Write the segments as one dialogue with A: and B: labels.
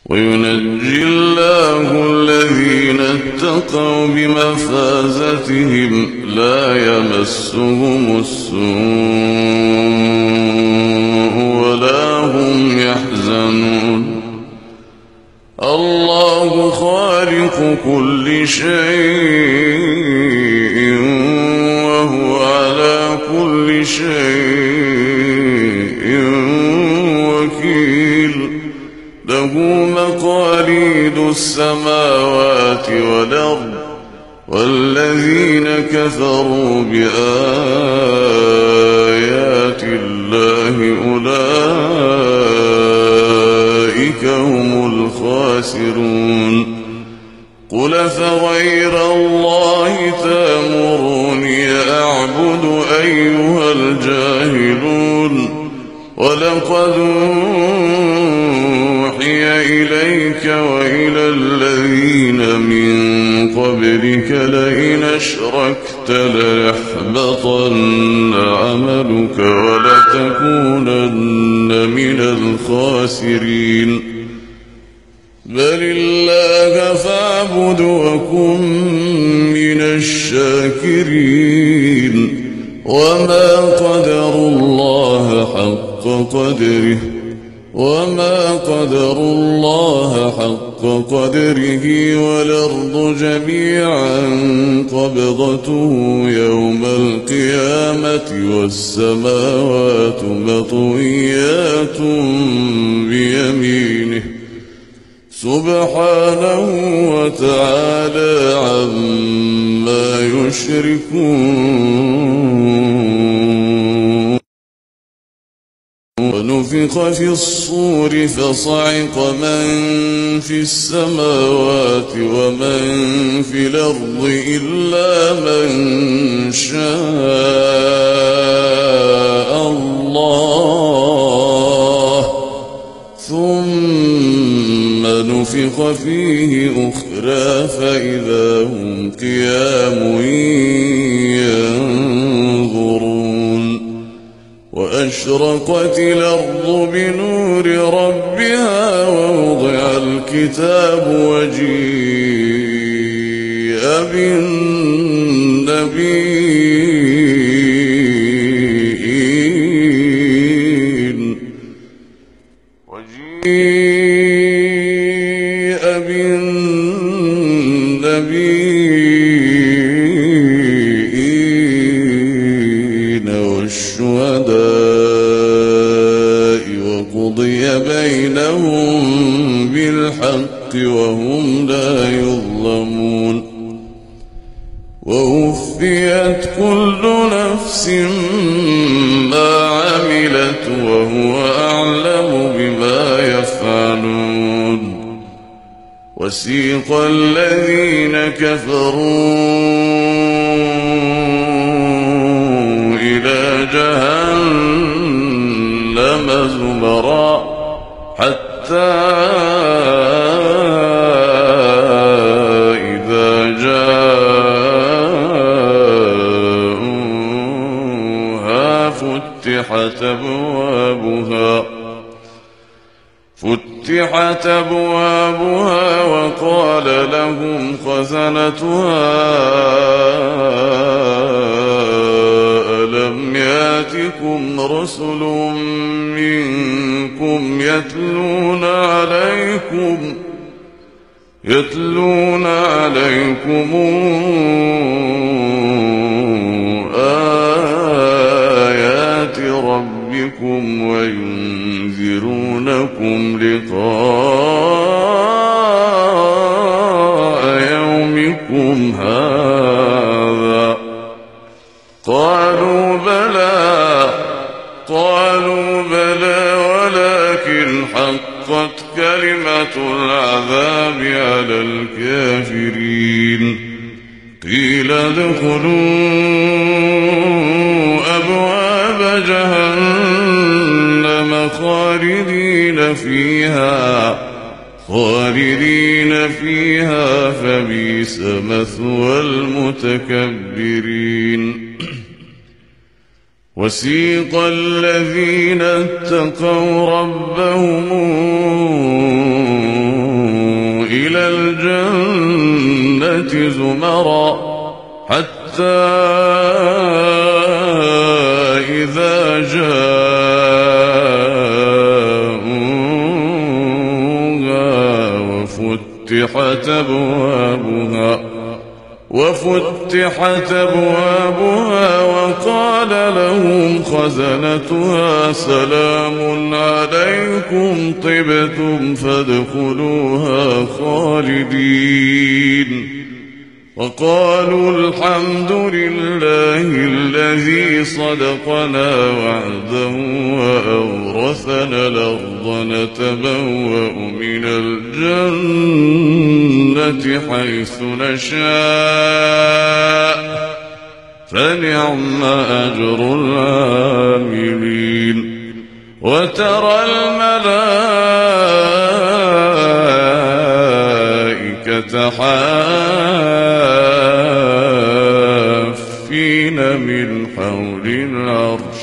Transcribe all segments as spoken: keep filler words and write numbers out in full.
A: وينجي الله الذين اتقوا بمفازتهم لا يمسهم السوء ولا هم يحزنون. الله خالق كل شيء وهو على كل شيء وكيل. له مقاليد السماوات والأرض والذين كفروا بآيات الله أولئك هم الخاسرون. قل فغير الله تأمروني أعبد أيها الجاهلون. ولقد أوحي إليك وإلى الذين من قبلك لئن أشركت ليحبطن عملك ولتكونن من الخاسرين. بل الله فاعبد وكن من الشاكرين. وما قدروا الله حق قدره وما قدروا الله حق قدره والأرض جميعا قبضته يوم القيامة والسماوات مطويات بيمينه سبحانه وتعالى عما يشركون. ونفخ في الصور فصعق من في السماوات ومن في الأرض إلا من شاء الله ثم نفخ فيه أخرى فإذا هم قيام ينظرون. وأشرقت الأرض بنور ربها ووضع الكتاب وجيء بالنبيين وجيء بالنبيين والشهداء وقضي بينهم بالحق وهم لا يظلمون. ووفيت كل نفس ما عملت وهو أعلم بما يفعلون. وسيق الذين كفروا إلى جهنم زمرا حتى إذا جاءوها فتحت أبوابها فتحت أبوابها وقال لهم خزنتها ألم يأتكم رسل منكم يتلون عليكم يتلون عليكم آيات ربكم وينذرونكم لقاء يومكم هذا. قالوا بلى قالوا بلى ولكن حقت كلمة العذاب على الكافرين. قيل ادخلوا أبواب جهنم خالدين فيها خالدين فيها فبئس مثوى المتكبرين. وسيق الذين اتقوا ربهم الجنة زمرا حتى إذا جاءوها وفتحت أبوابها وفتحت أبوابها وقال لهم خزنتها سلام عليكم طبتم فادخلوها خالدين وقالوا الحمد لله الذي صدقنا وعده وأورثنا الأرض نتبوأ من الجنة حيث نشاء فنعم أجر العاملين وترى الملائكة حافين من حول العرش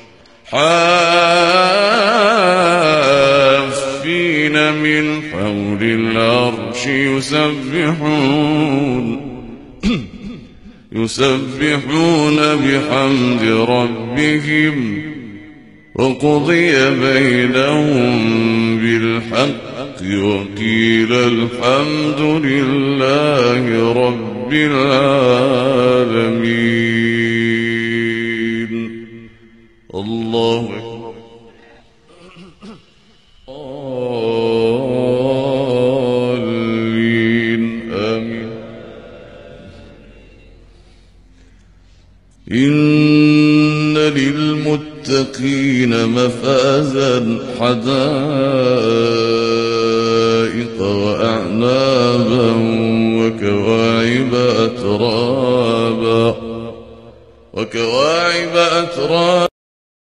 A: حافين من حول العرش يسبحون يسبحون بحمد ربهم وقضي بينهم بالحق وقيل الحمد لله رب العالمين. الله أكبر. آمين آمين. إن للمتقين مفازا حدائق وأعنابا وكواعب أترابا وكواعب أترابا